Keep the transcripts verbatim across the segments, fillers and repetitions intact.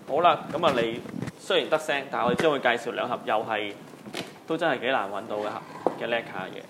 好啦，咁啊你雖然得聲，但係我哋將會介紹兩盒又係都真係幾難揾到嘅盒嘅 L E D 卡嘅。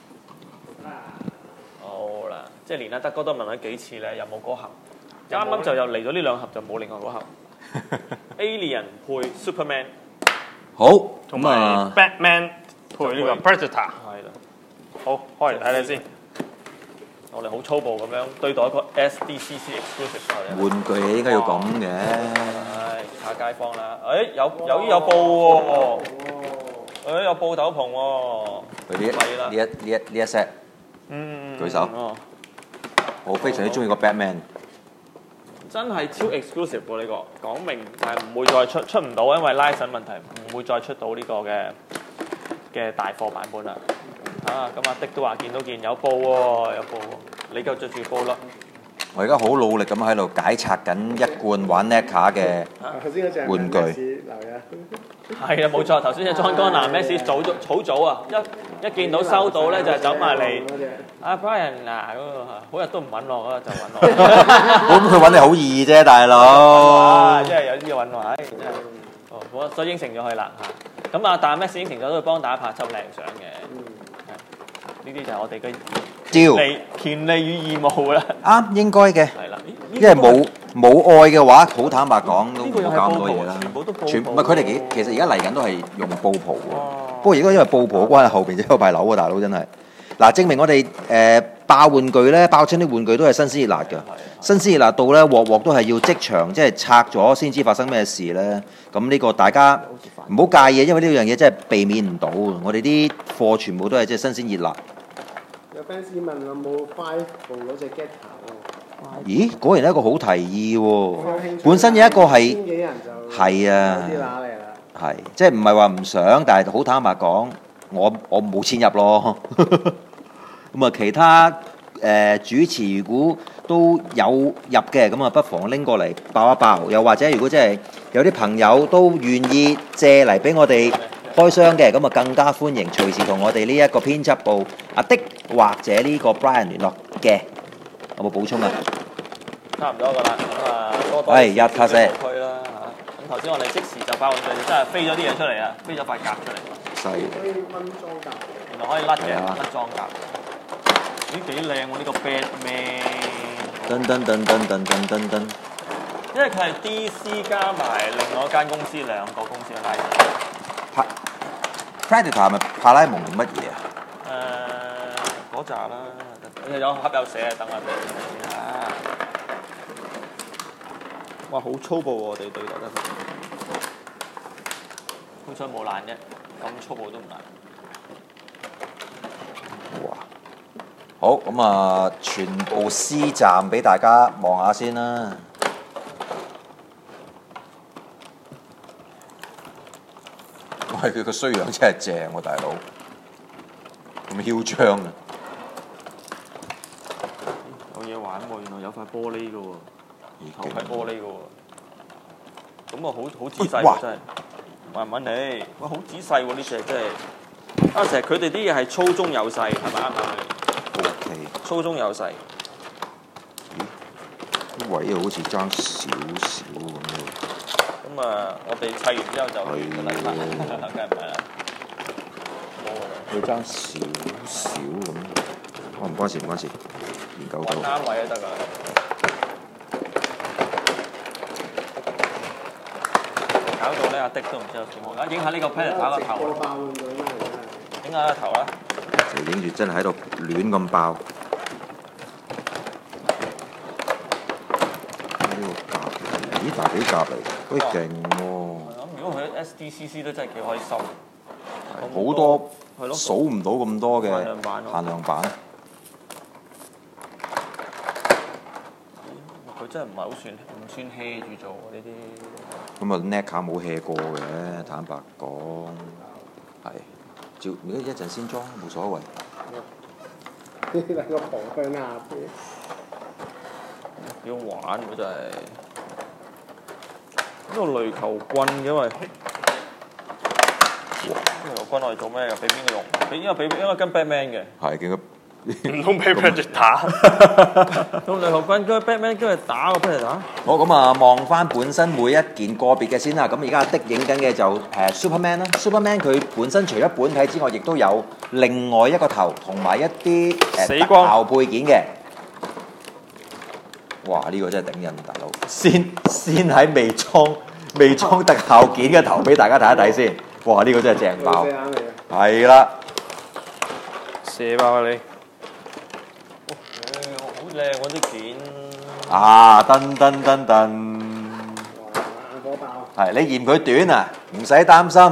好啦，即係連阿德哥都問咗幾次咧，有冇嗰盒？啱啱就又嚟咗呢兩盒，就冇另外嗰盒。Alien 配 Superman， 好， 同埋 Batman 配呢個 Predator。 係啦， 好，開嚟睇睇先。 我哋好粗暴咁樣對待一個 S D C C exclusive 我哋。 玩具應該要咁嘅。 唉，嚇街坊啦！誒有有有布喎，誒有布斗篷喎。 佢呢一呢一呢一呢一 set， 嗯， 舉手。 哦， 我非常之中意個 Batman。 真係超 exclusive 喎！呢個講明係唔會再出出唔到，因為 license 問題唔會再出到呢個嘅嘅大貨版本啦。啊，咁阿的都話見到件有布喎，有布喎，你夠着住布咯。 我而家好努力咁喺度解拆緊一罐玩 N E C 卡嘅玩具。 係啊，冇錯，頭先隻裝江南 Max 早咗好早啊，一一見到收到咧就走埋嚟。阿 Brian 啊，嗰個好日都唔揾我，嗰日就揾我。 咁佢揾你好易啫，大佬。 即係有啲嘢揾我，唉，真係。哦，好啊，所以應承咗佢啦嚇。咁啊，但係 Max 應承咗都會幫大家拍輯靚相嘅。呢啲就係我哋嘅招利權利與義務啦。 啱，應該嘅。 係啦， 因為冇冇愛嘅話，好坦白講都冇搞咁多嘢啦。 全部都布全唔係佢哋幾，其實而家嚟緊都係用布袍喎。不過而家因為布袍嘅關係，後邊就有塊樓啊，大佬真係。嗱，證明我哋誒爆玩具咧，爆親啲玩具都係新鮮熱辣㗎。新鮮熱辣到咧，鑊鑊都係要即場即係拆咗先知發生咩事咧。咁呢個大家唔好介意，因為呢樣嘢真係避免唔到。我哋啲貨全部都係即係新鮮熱辣。 有 fans 問有冇 Five 部嗰隻 Getter 喎？ 咦，果然係一個好提議喎！本身有一個係千幾人就係啊， 啲乸嚟啦。 係即係唔係話唔想，但係好坦白講，我我冇錢入咯。咁啊，其他誒、呃、主持如果都有入嘅，咁啊不妨拎過嚟爆一爆。又或者如果真係有啲朋友都願意借嚟俾我哋開箱嘅，咁啊更加歡迎隨時同我哋呢一個編輯部阿的或者呢個 Brian 聯絡嘅。有冇補充啊？ 差唔多噶啦，咁啊多多係一卡西區啦嚇。咁頭先我哋即時就爆玩具，真係飛咗啲嘢出嚟啊！飛咗塊甲出嚟。 細可以掹裝甲。 原來可以甩嘅， 係啊甩裝甲。咦，幾靚喎！呢個 Batman。 噔噔噔噔噔噔噔噔。 因為佢係 D C 加埋另外一間公司兩個公司嘅拉手。 帕 Predator 係咪帕拉蒙定乜嘢啊？ 誒，嗰扎啦，有盒有寫啊，等我哋啊。哇，好粗暴喎！我哋對待得，好彩冇爛啫，咁粗暴都唔爛。 哇！好咁啊，全部 C 站俾大家望下先啦。喂，佢個衰樣真係正喎，大佬咁囂張啊！ 有嘢玩喎，原來有塊玻璃嘅喎，頭係玻璃嘅喎。咁啊，好好仔細喎，真係。慢慢嚟，哇，好仔細喎呢隻真係。啊，成日佢哋啲嘢係粗中有細，係咪啱唔啱？ O K， 粗中有細。 啲位又好似爭少少咁喎。 咁啊，我哋砌完之後就完㗎啦，梗係唔係啦？ 佢爭少少咁，哦唔關事唔關事，研究到。 揾啱位就得㗎。搞到咧，阿的都唔知有幾好。啊，影下呢個 Predator 個頭。 爆玩具咩嚟㗎？ 影下個頭啦。 就影住真係喺度亂咁爆。呢個甲嚟，咦大幾甲嚟？喂勁喎！ 咁如果佢 S D C C 都真係幾開心。 好多係咯， 數唔到咁多嘅限量版咯限量版。 佢真係唔係好算，唔算 hea 住做呢啲。 咁啊 N E C 卡冇 hea 過嘅，坦白講係。照如果一陣先裝冇所謂。 呢兩個婆向下邊。 幾好玩喎真係。呢個雷球棍嘅喂。呢個棍我哋做咩嘅？俾邊個用？俾因為俾因為跟 Batman 嘅。 係見佢唔通俾 Predator？ 咁雷學軍跟住 Batman 跟住打個 Predator。 好咁啊，望翻本身每一件個別嘅先啦。咁而家阿的影緊嘅就誒 Superman 啦。Superman 佢本身除咗本體之外，亦都有另外一個頭同埋一啲誒特死光效配件嘅。哇！呢、個真係頂人，大佬。先先喺未裝未裝特效件嘅頭俾大家睇一睇先。哇！呢、個真係正爆。 四眼嚟嘅。 係啦。 射爆啊你！ 誒，好靚嗰啲片。 啊！噔噔噔噔。 哇！眼火爆。 係你嫌佢短啊？唔使擔心。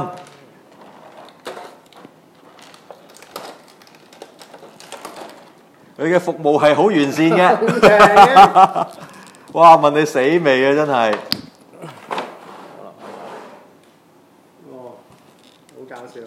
佢嘅服務係好完善嘅。 好正嘅。 哇！問你死未啊？真係。 哦，好搞笑。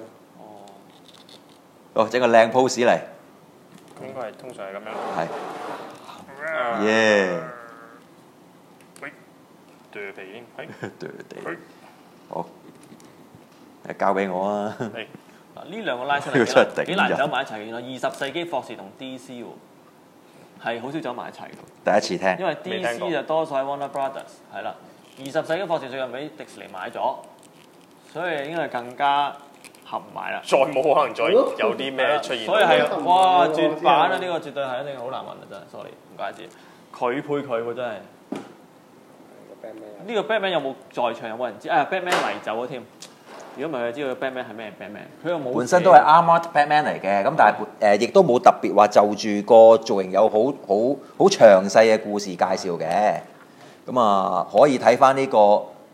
哦，整個靚 pose 嚟。 應該係通常係咁樣。 係。耶！ 喂，剁皮添，係。 對地。好。誒，交俾我啊！ 嚟嗱呢兩個拉出呢個真係頂嚟幾難人走埋一齊嘅，原來二十世紀霍士同 D C 喎，係好少走埋一齊嘅。 第一次聽。 因為未 D 聽過 C 就多數喺 Warner Brothers 係啦，二十世紀霍士最近俾迪士尼買咗，所以應該係更加合埋啦。 再冇可能再有啲咩出現。 所以係哇絕版啊！呢個絕對係一定好難揾啊！真係，sorry 唔怪之。佢配佢喎真係。呢個 Batman 有冇在場？有冇人知？啊 Batman 嚟走咗添。如果唔係佢知道 Batman 係咩 Batman， 佢又冇。 本身都係 Armored Batman 嚟嘅，咁但係誒亦都冇特別話就住個造型有好好好詳細嘅故事介紹嘅。咁啊可以睇翻呢個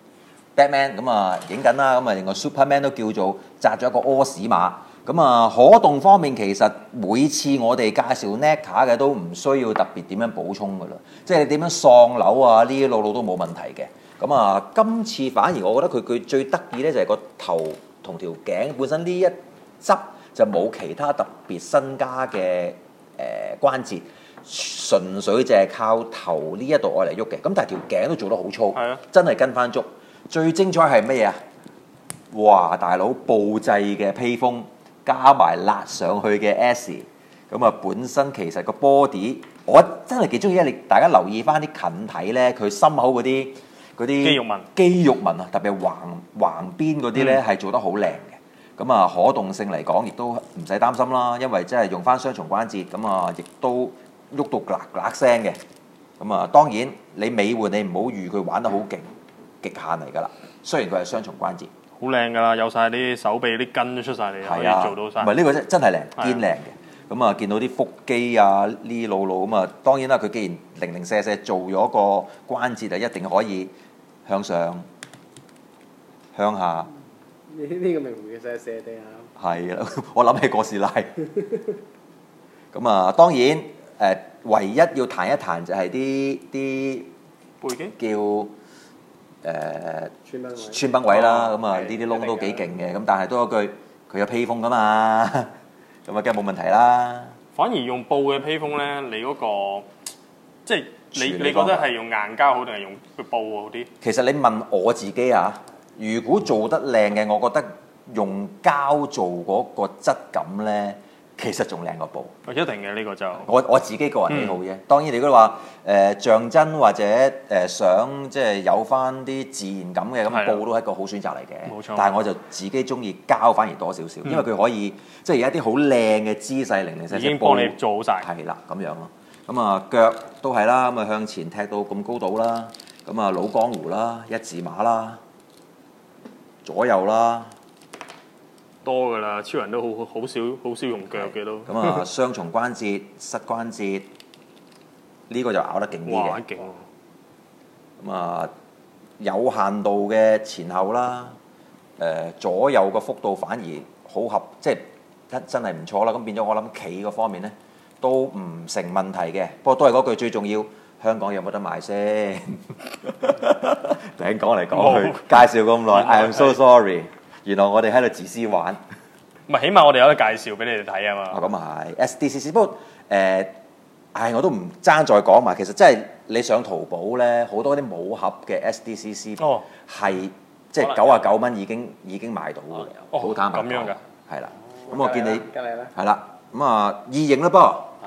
Batman，咁啊影緊啦，咁啊另外 Superman 都叫做紮咗一個屙屎馬。咁啊可動方面其實每次我哋介紹 N E C A 嘅都唔需要特別點樣補充噶啦，即係你點樣喪樓啊呢啲路路都冇問題嘅。咁啊，今次反而我覺得佢佢最得意咧就係個頭同條頸本身呢一執就冇其他特別新加嘅誒、呃、關節，純粹就係靠頭呢一度愛嚟喐嘅。咁但係條頸都做得好粗， 係啊， 真係跟翻足。最精彩係乜嘢啊？哇！大佬布製嘅披風加埋辣上去嘅 S， 咁啊本身其實個 body 我真係幾中意，你大家留意翻啲近睇咧，佢心口嗰啲。嗰啲肌肉紋肌肉紋啊，特別係橫橫邊嗰啲咧，係做得好靚嘅。咁啊，可動性嚟講，亦都唔使擔心啦，因為即係用翻雙重關節，咁啊，亦都喐到嗱嗱聲嘅。咁啊，當然你尾換你唔好預佢玩得好勁，極限嚟㗎啦。雖然佢係雙重關節， 好靚㗎啦，有晒啲手臂啲筋都出晒嚟，可以做到晒。 唔係呢個真真係靚， 係啊堅靚嘅。咁啊，見到啲腹肌啊，呢路路咁啊，當然啦，佢既然零零舍舍做咗個關節，就一定可以。向上、向下， 呢呢個名詞其實係射地啊。 係啦，我諗起哥斯拉。咁啊，當然誒、呃，唯一要彈一彈就係啲啲背肌叫誒、呃、 穿崩位。 穿崩位啦。咁啊， 係呢啲窿都幾勁嘅。咁但係都嗰句，佢有披風噶嘛，咁啊，梗係冇問題啦。 反而用布嘅披風咧，你嗰、個即係。你處理你覺得係用硬膠好定係用個布好啲？ 其實你問我自己啊，如果做得靚嘅，我覺得用膠做嗰個質感咧，其實仲靚過布。 一定嘅呢個就我我自己個人喜好啫。嗯、當然，你如果話誒象真或者誒、呃、想即係有翻啲自然感嘅，咁布都係一個好選擇嚟嘅。 冇錯。 但係我就自己中意膠反而多少少，嗯、因為佢可以即係而家啲好靚嘅姿勢，零零舍舍已經幫你做好晒。 係啦，咁樣咯。咁啊腳都係啦，咁啊向前踢到咁高度啦，咁啊老江湖啦，一字馬啦，左右啦， 多㗎啦，超人都好好少好少用腳嘅都。 咁啊雙重關節、膝關節，呢、這個就咬得勁啲嘅。 哇！勁喎！咁啊有限度嘅前後啦，誒、呃、左右個幅度反而好合，即係真真係唔錯啦。咁變咗我諗企嗰方面咧。都唔成問題嘅，不過都係嗰句最重要，香港有冇得賣先？頂講嚟講去，介紹咁耐 ，I am so sorry。原來我哋喺度自私玩。 唔係，起碼我哋有得介紹俾你哋睇啊嘛。 哦，咁啊係 S D C C， 不過誒，唉、呃，我都唔爭再講埋。其實真係你上淘寶咧，好多啲冇盒嘅 S D C C 哦， 係即係九啊九蚊已經已經買到嘅，好、 哦、 坦白講。 咁樣㗎， 係啦。咁我見你隔離咧， 係啦。咁啊，異形啦噃。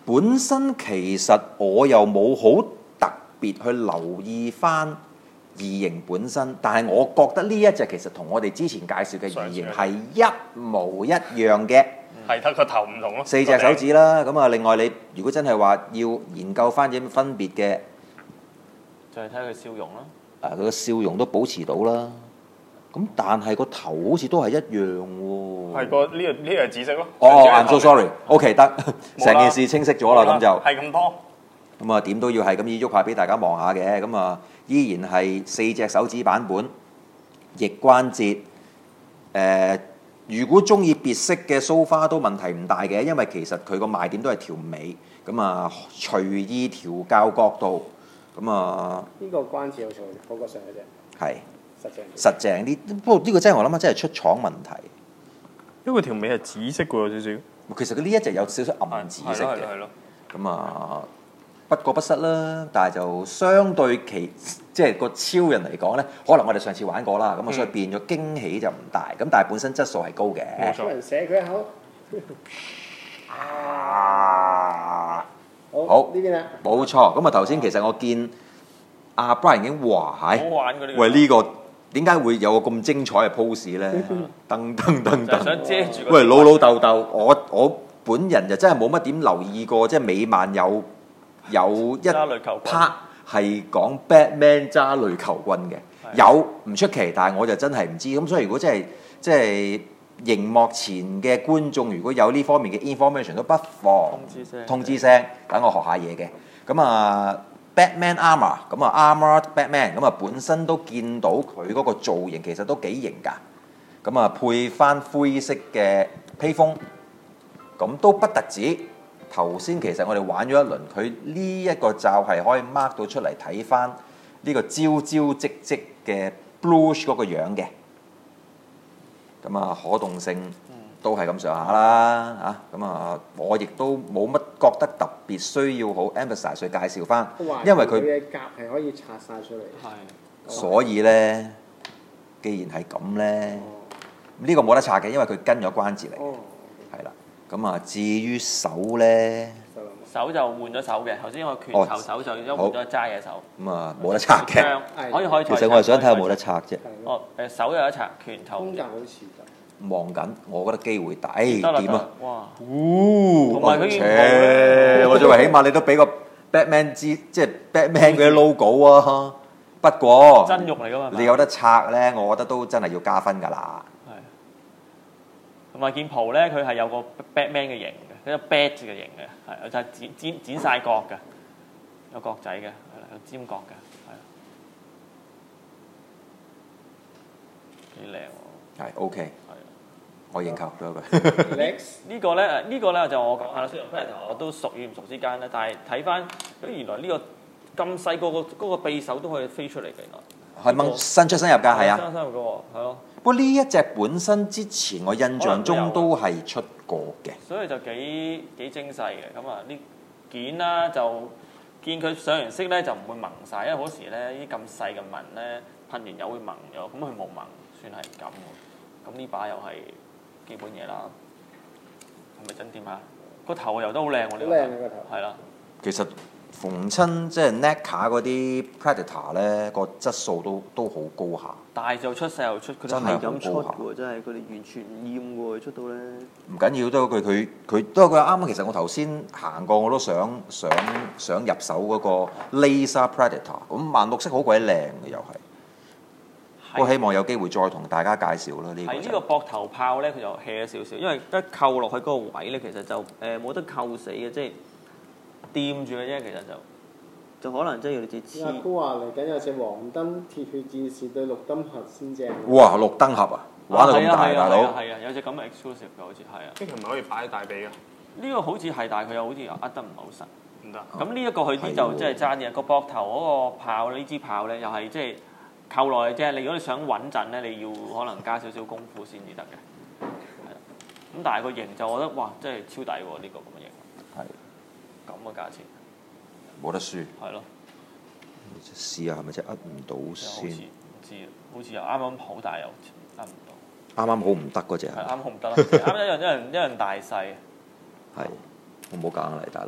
本身其實我又冇好特別去留意翻異形本身，但係我覺得呢一隻其實同我哋之前介紹嘅異形係一模一樣嘅。 係得個頭唔同咯， 四隻手指啦，咁啊，另外你如果真係話要研究翻有咩分別嘅， 就係睇佢笑容啦。 啊，佢個笑容都保持到啦。咁但係個頭好似都係一樣喎。 係個呢個呢個係紫色咯。 哦，I'm so sorry。OK，得，成件事清晰咗啦，咁就係咁多。 咁啊，點都要係咁依喐下俾大家望下嘅。咁啊，依然係四隻手指版本，翼關節，誒。如果中意別色嘅蘇花都問題唔大嘅，因為其實佢個賣點都係條尾，咁啊隨意調校角度，咁啊呢個關節好重，好過上嗰隻。 係實淨實淨啲，不過呢個真係我諗下真係出廠問題， 因為條尾係紫色嘅有少少。 其實佢呢一隻有少少暗紫色嘅，咁啊不過不失啦，但係就相對其即係個超人嚟講咧，可能我哋上次玩過啦，咁啊所以變咗驚喜就唔大，咁但係本身質素係高嘅。 超人寫佢一口。 啊！ 好， 好呢邊啦。 冇錯，咁啊頭先其實我見阿 Brian 已經話係， 好玩嗰啲。 喂呢個點解會有個咁精彩嘅 pose 咧？噔噔噔噔， 想遮住。 喂老老豆豆，我我本人就真係冇乜點留意過，即係美漫有有一 part 係講 Batman 揸雷球棍嘅，有唔出奇，但係我就真係唔知。咁所以如果真係即係熒幕前嘅觀眾，如果有呢方面嘅 information， 都不妨通知聲， 通知聲，等我學下嘢嘅。咁啊 ，Batman Armor，咁啊 Armored Batman，咁啊本身都見到佢嗰個造型其實都幾型㗎。咁啊配翻灰色嘅披風，咁都不特止。頭先其實我哋玩咗一輪，佢呢一個罩係可以 mark 到出嚟睇翻呢個招招積積嘅 bluish 嗰個樣嘅。咁啊可動性都係咁上下啦嚇，咁啊我亦都冇乜覺得特別需要好 emphasize 去介紹翻，因為佢嘅甲係可以拆晒出嚟。 係， 所以咧，既然係咁咧，呢個冇得拆嘅，因為佢跟咗關節嚟，係啦。咁啊至於手咧， 手就換咗手嘅，頭先我拳頭手就一換咗揸嘅手。 咁啊冇得拆嘅， 可以可以。 其實我係想睇下有冇得拆啫。 哦誒，手有得拆，拳頭。 風格好似㗎。 望緊，我覺得機會大。誒點啊？ 哇！ 同埋佢件我就話起碼你都俾個 Batman 之即係 Batman 嗰啲 logo 啊。不過真肉嚟㗎嘛， 你有得拆咧，我覺得都真係要加分㗎啦。 係。同埋件袍咧，佢係有個 Batman 嘅型嘅，有個 Bat 嘅型嘅，係就係剪剪剪曬角嘅，有角仔嘅，係啦，有尖角嘅，係。幾靚喎！ 係 OK。係。我認購咗佢。 呢個咧，呢個咧就我講下啦。雖然 Predator 我都熟與唔熟之間咧，但係睇翻，咁原來呢個咁細個個嗰個匕首都可以飛出嚟嘅，原來。 係掹新出新入㗎，係啊。 新出新入嘅喎，係咯。 不過呢一隻本身之前我印象中都係出過嘅。 所以就幾幾精細嘅，咁啊呢件啦就見佢上完色咧就唔會蒙晒，因為好時咧呢啲咁細嘅紋咧噴完油會蒙咗，咁佢冇蒙，算係咁喎。咁呢把又係基本嘢啦，係咪真掂啊？個頭油得好靚喎，呢個。 好靚啊個頭。 係啦。 其實逢親即係 N E C A 嗰啲 Predator 咧，個質素都都好高下。 大就出，細又出，佢真係咁出好高喎，真係佢哋完全唔厭喎，出到咧。 唔緊要，都係佢佢佢都係佢啱。其實我頭先行過，我都想想想入手嗰個 Laser Predator，咁萬綠色好鬼靚嘅又係。我希望有機會再同大家介紹啦。呢個係呢個膊頭炮咧，佢就 hea 咗少少，因為一扣落去嗰個位咧，其實就誒冇、呃、得扣死嘅，即係掂住嘅啫。其實就就可能真係要你自己黐。 阿姑話嚟緊有隻黃燈鐵血戰士對綠燈俠先正。 哇！綠燈俠啊，玩到咁大，大佬。 係啊，有隻咁嘅 exclusive 嘅，好似係啊。 呢條唔係可以擺喺大髀嘅？ 呢個好似係，但係佢又好似又呃得唔係好實。 唔得。 咁呢一個佢啲就即係爭嘅，個膊頭嗰個炮呢支炮咧，又係即係。扣落去啫，你如果你想穩陣咧，你要可能加少少功夫先至得嘅。係啦，咁但係個型就我覺得哇，真係超抵喎！呢、呢個咁嘅型。係。咁嘅價錢。冇得輸。 係咯。 試下係咪真係呃唔到先？ 唔知好似又啱啱好，但係又呃唔到。 啱啱好唔得嗰隻。 係啱好唔得啦，啱一樣一樣一樣大細。 係。我冇揀嚟，大佬。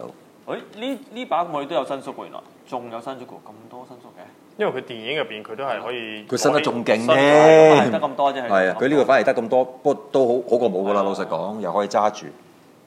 誒呢呢把佢都有伸縮喎，原來仲有伸縮喎，咁多伸縮嘅。 因為佢電影入邊佢都係可以， 佢伸得仲勁係添， 得咁多啫。 係啊，佢呢個反而得咁多，不過都好好過冇噶啦。 係啊老實講，又可以揸住。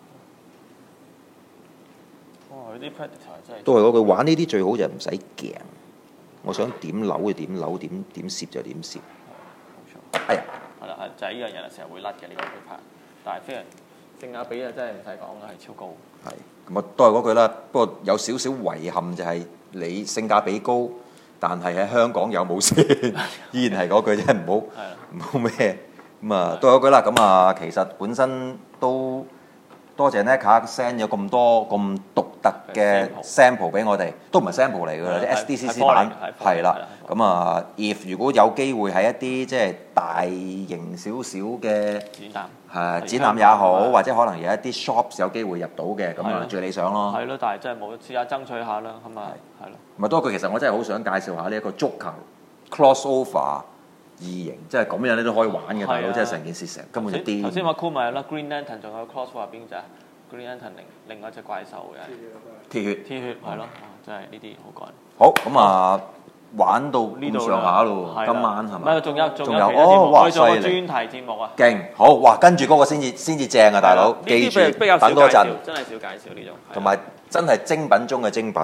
哇！佢啲 Predator 真係都係嗰句，玩呢啲最好就唔使鏡。我想點扭就點扭，點點攝就點攝。 冇錯。 哎呀， 係啦，係就係呢樣嘢啦，成日會甩嘅呢個佢拍，但係非常性價比啊，真係唔使講啦，係超高。 係咁啊，都係嗰句啦。不過有少少遺憾就係你性價比高，但係喺香港有冇先？依然係嗰句啫，唔好唔好咩咁啊，都係嗰句啦。咁啊，其實本身都多謝 Nikon send 咗咁多咁獨特嘅 sample 俾我哋，都唔係 sample 嚟㗎啦，啲 S D C C 版係啦。咁啊 ，if 如果有機會喺一啲即係大型少少嘅展覽， 係展覽也好，或者可能有一啲 shops 有機會入到嘅，咁啊最理想咯。 係咯，但係真係冇試下爭取下啦，咁啊係咯。 唔係多句，其實我真係好想介紹下呢一個足球 crossover 異形，即係咁樣咧都可以玩嘅，大佬，即係成件事成根本就癲。 頭先話 Cool 咪有啦 ，Green Lantern 仲有 crossover 邊隻啊 ？Green Lantern 另另外一隻怪獸嘅。 鐵血。 鐵血係咯，真係呢啲好趕。 好咁啊！玩到呢度上下咯，今晚係咪？ 唔係，仲有仲有有其他節目， 哦，哇！ 我哋做個犀利， 專題節目啊。 勁好哇！跟住嗰個先至先至正啊，大佬，記住呢啲比較少等多陣， 介紹真係少介紹呢種。 同埋真係精品中嘅精品。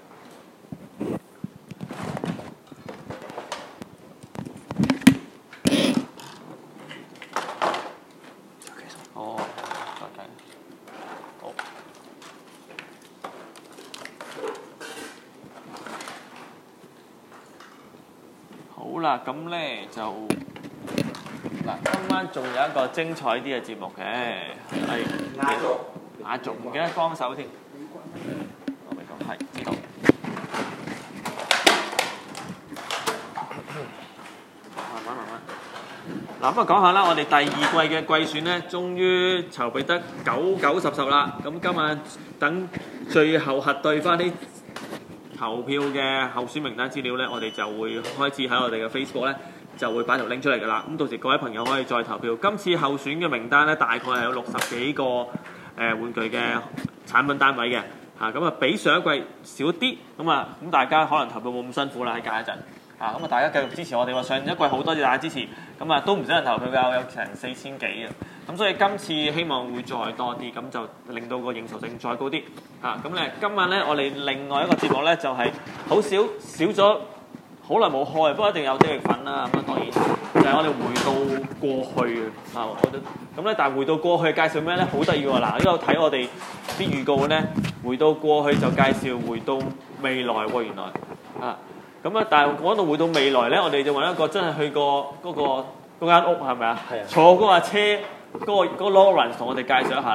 哦，再計。好。好啦，咁咧就嗱，今晚仲有一個精彩啲嘅節目嘅，係壓軸，壓軸唔記得幫手添。我咪講係知道。慢慢慢慢。嗱咁啊，講下啦，我哋第二季嘅季選咧，終於籌備得九九十十啦。咁今晚等最後核對翻啲投票嘅候選名單資料咧，我哋就會開始喺我哋嘅 Facebook 咧就會擺條 link 出嚟㗎啦。咁到時各位朋友可以再投票。今次候選嘅名單咧，大概係有六十幾個誒、呃、玩具嘅產品單位嘅嚇，咁啊比上一季少啲，咁啊咁大家可能投票冇咁辛苦啦，喺隔一陣。啊，咁啊，大家繼續支持我哋喎！上一季好多謝大家支持，咁啊都唔少人投票㗎，有成四千幾嘅。咁所以今次希望會再多啲，咁就令到個認受性再高啲。啊，咁咧今晚咧我哋另外一個節目咧就係、是、好少少咗好耐冇開，不過一定有啲力粉啦。咁啊當然就係我哋回到過去啊，我覺得咁咧，但係回到過去介紹咩咧？好得意喎！嗱，呢度睇我哋啲預告咧，回到過去就介紹回到未來喎，原來啊。咁啊！但係講到回到未來咧，我哋就揾一個真係去過嗰、嗰個嗰間屋係咪啊？坐嗰架車嗰、嗰個嗰、嗰個 Lawrence 同我哋介紹一下。